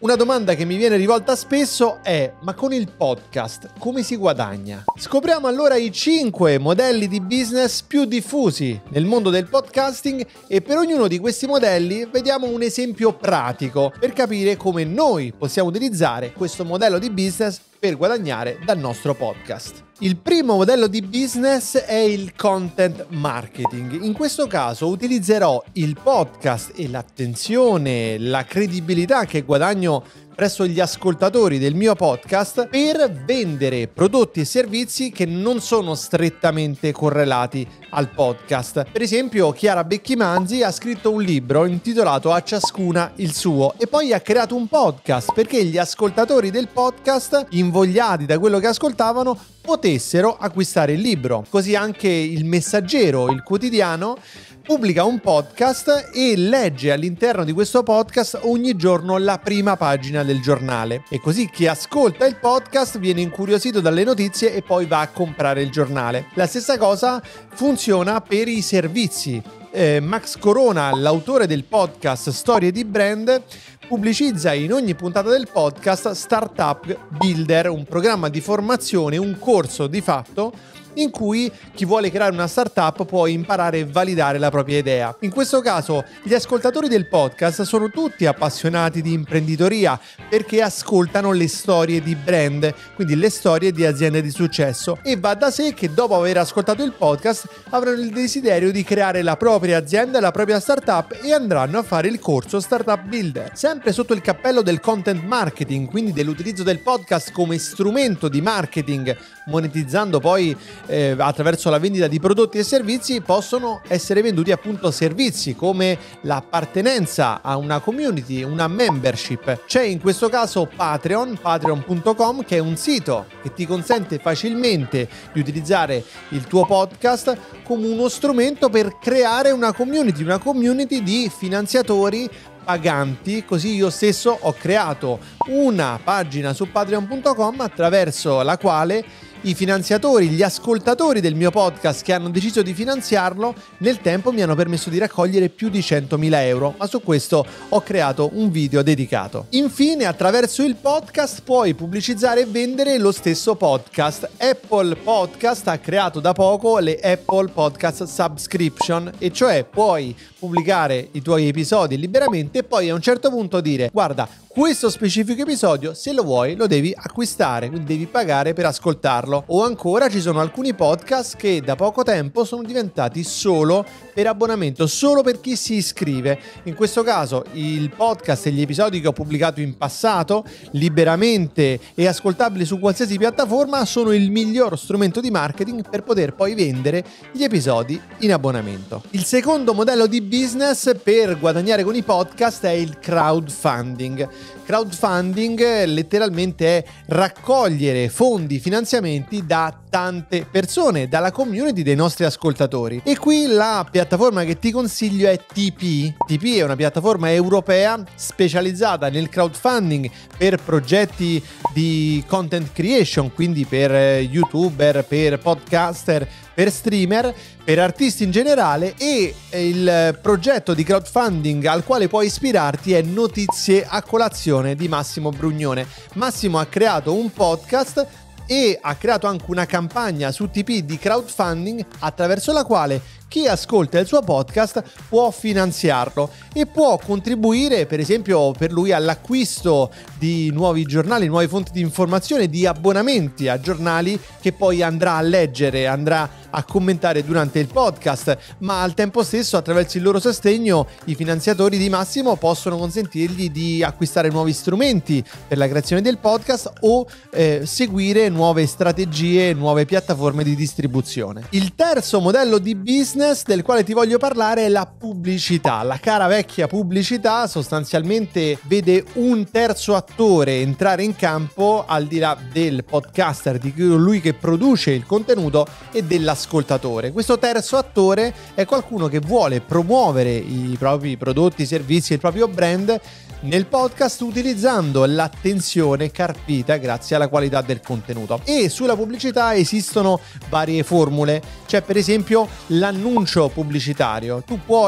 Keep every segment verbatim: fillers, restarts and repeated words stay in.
Una domanda che mi viene rivolta spesso è: ma con il podcast come si guadagna? Scopriamo allora i cinque modelli di business più diffusi nel mondo del podcasting e per ognuno di questi modelli vediamo un esempio pratico per capire come noi possiamo utilizzare questo modello di business per guadagnare dal nostro podcast. Il primo modello di business è il content marketing. In questo caso utilizzerò il podcast e l'attenzione, la credibilità che guadagno presso gli ascoltatori del mio podcast per vendere prodotti e servizi che non sono strettamente correlati al podcast. Per esempio, Chiara Becchimanzi ha scritto un libro intitolato A ciascuna il suo e poi ha creato un podcast perché gli ascoltatori del podcast, invogliati da quello che ascoltavano, potessero acquistare il libro. Così anche Il Messaggero, il quotidiano, pubblica un podcast e legge all'interno di questo podcast ogni giorno la prima pagina del giornale. E così chi ascolta il podcast viene incuriosito dalle notizie e poi va a comprare il giornale. La stessa cosa funziona per i servizi. Eh, Max Corona, l'autore del podcast Storie di Brand, pubblicizza in ogni puntata del podcast Startup Builder, un programma di formazione, un corso di fatto in cui chi vuole creare una startup può imparare e validare la propria idea. In questo caso gli ascoltatori del podcast sono tutti appassionati di imprenditoria perché ascoltano le storie di brand, quindi le storie di aziende di successo, e va da sé che dopo aver ascoltato il podcast avranno il desiderio di creare la propria azienda, la propria startup e andranno a fare il corso Startup Builder. Sempre sotto il cappello del content marketing, quindi dell'utilizzo del podcast come strumento di marketing, monetizzando poi Eh, attraverso la vendita di prodotti e servizi, possono essere venduti appunto servizi come l'appartenenza a una community, una membership. C'è in questo caso Patreon, patreon punto com, che è un sito che ti consente facilmente di utilizzare il tuo podcast come uno strumento per creare una community, una community di finanziatori paganti. Così io stesso ho creato una pagina su patreon punto com attraverso la quale i finanziatori, gli ascoltatori del mio podcast che hanno deciso di finanziarlo, nel tempo mi hanno permesso di raccogliere più di centomila euro, ma su questo ho creato un video dedicato. Infine, attraverso il podcast puoi pubblicizzare e vendere lo stesso podcast. Apple Podcast ha creato da poco le Apple Podcast Subscription, e cioè puoi pubblicare i tuoi episodi liberamente e poi a un certo punto dire: guarda, questo specifico episodio, se lo vuoi, lo devi acquistare, quindi devi pagare per ascoltarlo. O ancora ci sono alcuni podcast che da poco tempo sono diventati solo per abbonamento, solo per chi si iscrive. In questo caso il podcast e gli episodi che ho pubblicato in passato, liberamente e ascoltabili su qualsiasi piattaforma, sono il miglior strumento di marketing per poter poi vendere gli episodi in abbonamento. Il secondo modello di business per guadagnare con i podcast è il crowdfunding. Crowdfunding letteralmente è raccogliere fondi, finanziamenti da tante persone, dalla community dei nostri ascoltatori. E qui la piattaforma che ti consiglio è T P. T P è una piattaforma europea specializzata nel crowdfunding per progetti di content creation, quindi per youtuber, per podcaster, per streamer, per artisti in generale, e il progetto di crowdfunding al quale puoi ispirarti è Notizie a colazione di Massimo Brugnone. Massimo ha creato un podcast e ha creato anche una campagna su T P di crowdfunding attraverso la quale chi ascolta il suo podcast può finanziarlo e può contribuire, per esempio, per lui all'acquisto di nuovi giornali, nuove fonti di informazione, di abbonamenti a giornali che poi andrà a leggere, andrà a commentare durante il podcast, ma al tempo stesso attraverso il loro sostegno i finanziatori di Massimo possono consentirgli di acquistare nuovi strumenti per la creazione del podcast o eh, seguire nuove strategie, nuove piattaforme di distribuzione. Il terzo modello di business del quale ti voglio parlare è la pubblicità. La cara vecchia pubblicità sostanzialmente vede un terzo attore entrare in campo al di là del podcaster, di colui che produce il contenuto e dell'ascoltatore. Questo terzo attore è qualcuno che vuole promuovere i propri prodotti, i servizi, il proprio brand nel podcast utilizzando l'attenzione carpita grazie alla qualità del contenuto. E sulla pubblicità esistono varie formule. C'è per esempio l'annuncio pubblicitario. Tu puoi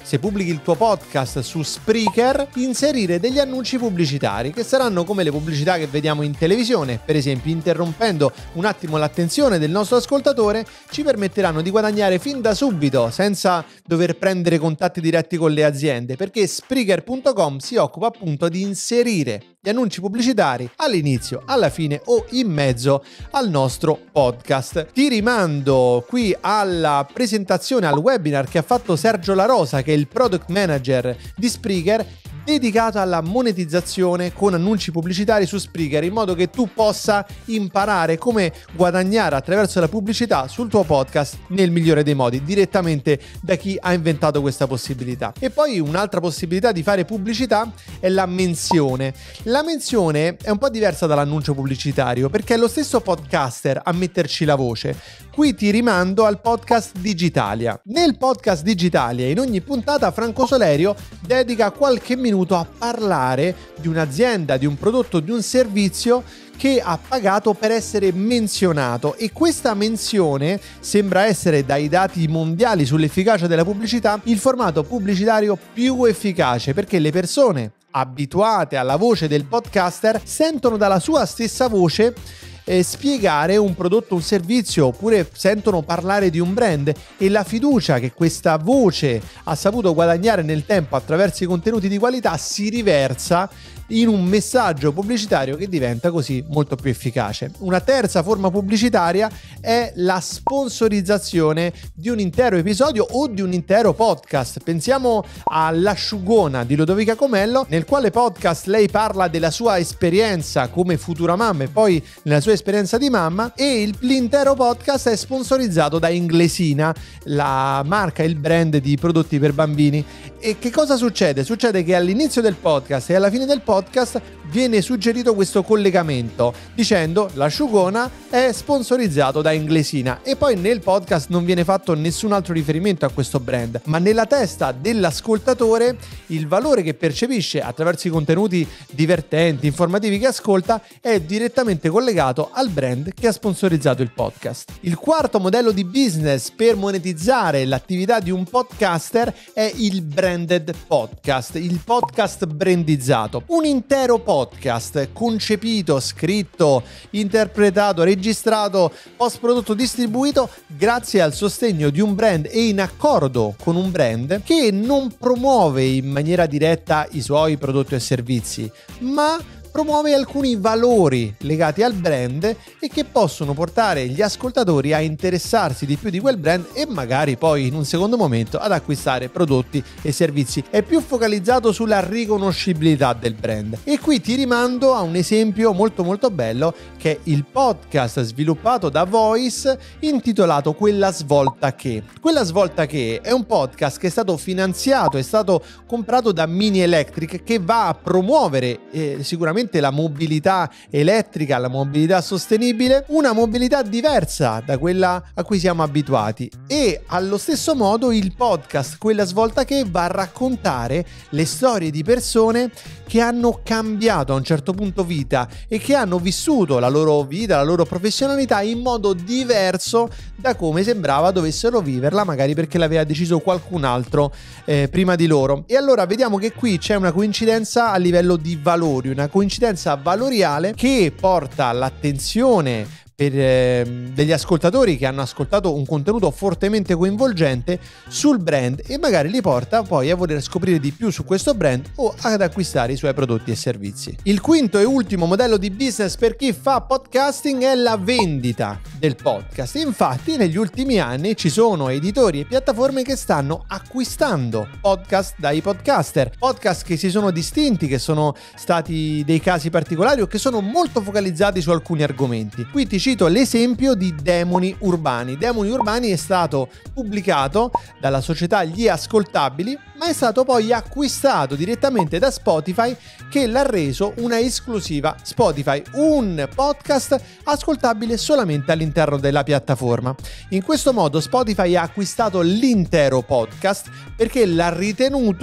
se pubblichi il tuo podcast su Spreaker, inserire degli annunci pubblicitari che saranno come le pubblicità che vediamo in televisione, per esempio interrompendo un attimo l'attenzione del nostro ascoltatore, ci permetteranno di guadagnare fin da subito senza dover prendere contatti diretti con le aziende, perché Spreaker punto com si occupa appunto di inserire gli annunci pubblicitari all'inizio, alla fine o in mezzo al nostro podcast. Ti rimando qui alla presentazione, al webinar che ha fatto Sergio La Rosa, che è il product manager di Spreaker, dedicato alla monetizzazione con annunci pubblicitari su Spreaker, in modo che tu possa imparare come guadagnare attraverso la pubblicità sul tuo podcast nel migliore dei modi, direttamente da chi ha inventato questa possibilità. E poi un'altra possibilità di fare pubblicità è la menzione. La menzione è un po' diversa dall'annuncio pubblicitario, perché è lo stesso podcaster a metterci la voce. Qui ti rimando al podcast Digitalia. Nel podcast Digitalia, in ogni puntata, Franco Solerio dedica qualche minuto a parlare di un'azienda, di un prodotto, di un servizio che ha pagato per essere menzionato, e questa menzione sembra essere, dai dati mondiali sull'efficacia della pubblicità, il formato pubblicitario più efficace, perché le persone abituate alla voce del podcaster sentono dalla sua stessa voce eh, spiegare un prodotto, un servizio, oppure sentono parlare di un brand, e la fiducia che questa voce ha saputo guadagnare nel tempo attraverso i contenuti di qualità si riversa in un messaggio pubblicitario che diventa così molto più efficace. Una terza forma pubblicitaria è la sponsorizzazione di un intero episodio o di un intero podcast. Pensiamo all'Asciugona di Lodovica Comello, nel quale podcast lei parla della sua esperienza come futura mamma e poi nella sua esperienza di mamma, e il, l'intero podcast è sponsorizzato da Inglesina, la marca, il brand di prodotti per bambini. E che cosa succede? Succede che all'inizio del podcast e alla fine del podcast viene suggerito questo collegamento dicendo l'Asciugona è sponsorizzato da Inglesina, e poi nel podcast non viene fatto nessun altro riferimento a questo brand, ma nella testa dell'ascoltatore il valore che percepisce attraverso i contenuti divertenti, informativi che ascolta è direttamente collegato al brand che ha sponsorizzato il podcast. Il quarto modello di business per monetizzare l'attività di un podcaster è il branded podcast, il podcast brandizzato. Un intero podcast concepito, scritto, interpretato, registrato, post prodotto, distribuito grazie al sostegno di un brand e in accordo con un brand che non promuove in maniera diretta i suoi prodotti e servizi, ma promuove alcuni valori legati al brand e che possono portare gli ascoltatori a interessarsi di più di quel brand e magari poi in un secondo momento ad acquistare prodotti e servizi. È più focalizzato sulla riconoscibilità del brand, e qui ti rimando a un esempio molto molto bello che è il podcast sviluppato da Voice intitolato Quella Svolta Che. Quella Svolta Che è un podcast che è stato finanziato, è stato comprato da Mini Electric, che va a promuovere eh, sicuramente la mobilità elettrica, la mobilità sostenibile, una mobilità diversa da quella a cui siamo abituati. E allo stesso modo il podcast Quella Svolta Che va a raccontare le storie di persone che hanno cambiato a un certo punto vita e che hanno vissuto la loro vita, la loro professionalità in modo diverso da come sembrava dovessero viverla, magari perché l'aveva deciso qualcun altro eh, prima di loro. E allora vediamo che qui c'è una coincidenza a livello di valori, una coincidenza valoriale che porta all'attenzione per eh, degli ascoltatori che hanno ascoltato un contenuto fortemente coinvolgente sul brand, e magari li porta poi a voler scoprire di più su questo brand o ad acquistare i suoi prodotti e servizi. Il quinto e ultimo modello di business per chi fa podcasting è la vendita del podcast. Infatti negli ultimi anni ci sono editori e piattaforme che stanno acquistando podcast dai podcaster, podcast che si sono distinti, che sono stati dei casi particolari o che sono molto focalizzati su alcuni argomenti. Qui ti cito l'esempio di Demoni Urbani. Demoni Urbani è stato pubblicato dalla società Gli Ascoltabili, ma è stato poi acquistato direttamente da Spotify, che l'ha reso una esclusiva Spotify, un podcast ascoltabile solamente all'interno della piattaforma. In questo modo Spotify ha acquistato l'intero podcast perché l'ha ritenuto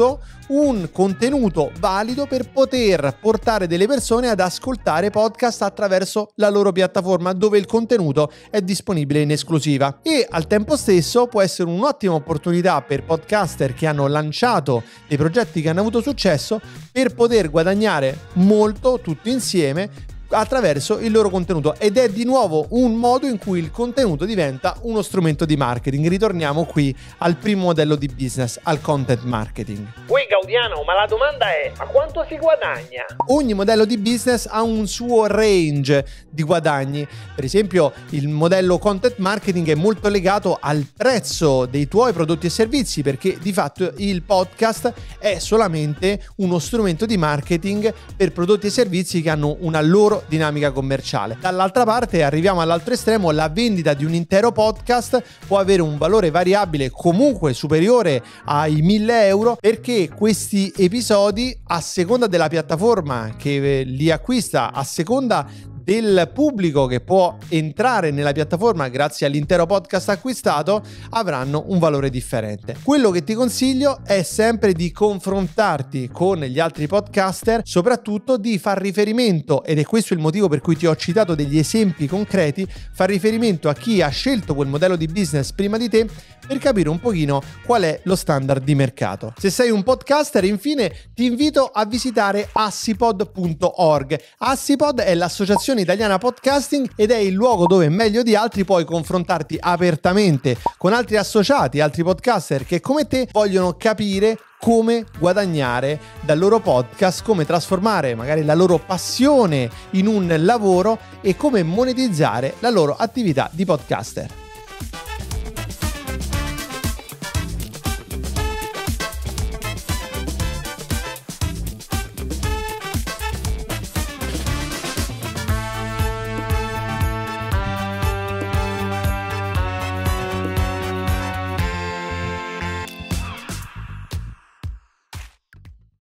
un contenuto valido per poter portare delle persone ad ascoltare podcast attraverso la loro piattaforma dove il contenuto è disponibile in esclusiva. E al tempo stesso può essere un'ottima opportunità per podcaster che hanno lanciato dei progetti che hanno avuto successo per poter guadagnare molto tutti insieme attraverso il loro contenuto, ed è di nuovo un modo in cui il contenuto diventa uno strumento di marketing. Ritorniamo qui al primo modello di business, al content marketing. Ui Gaudiano, ma la domanda è: a quanto si guadagna? Ogni modello di business ha un suo range di guadagni. Per esempio, il modello content marketing è molto legato al prezzo dei tuoi prodotti e servizi, perché di fatto il podcast è solamente uno strumento di marketing per prodotti e servizi che hanno una loro dinamica commerciale. Dall'altra parte arriviamo all'altro estremo: la vendita di un intero podcast può avere un valore variabile comunque superiore ai mille euro, perché questi episodi, a seconda della piattaforma che li acquista, a seconda del pubblico che può entrare nella piattaforma grazie all'intero podcast acquistato, avranno un valore differente. Quello che ti consiglio è sempre di confrontarti con gli altri podcaster, soprattutto di far riferimento, ed è questo il motivo per cui ti ho citato degli esempi concreti, far riferimento a chi ha scelto quel modello di business prima di te, per capire un pochino qual è lo standard di mercato. Se sei un podcaster, infine, ti invito a visitare assipod punto org. Assipod è l'associazione italiana podcasting ed è il luogo dove meglio di altri puoi confrontarti apertamente con altri associati, altri podcaster che come te vogliono capire come guadagnare dal loro podcast, come trasformare magari la loro passione in un lavoro e come monetizzare la loro attività di podcaster.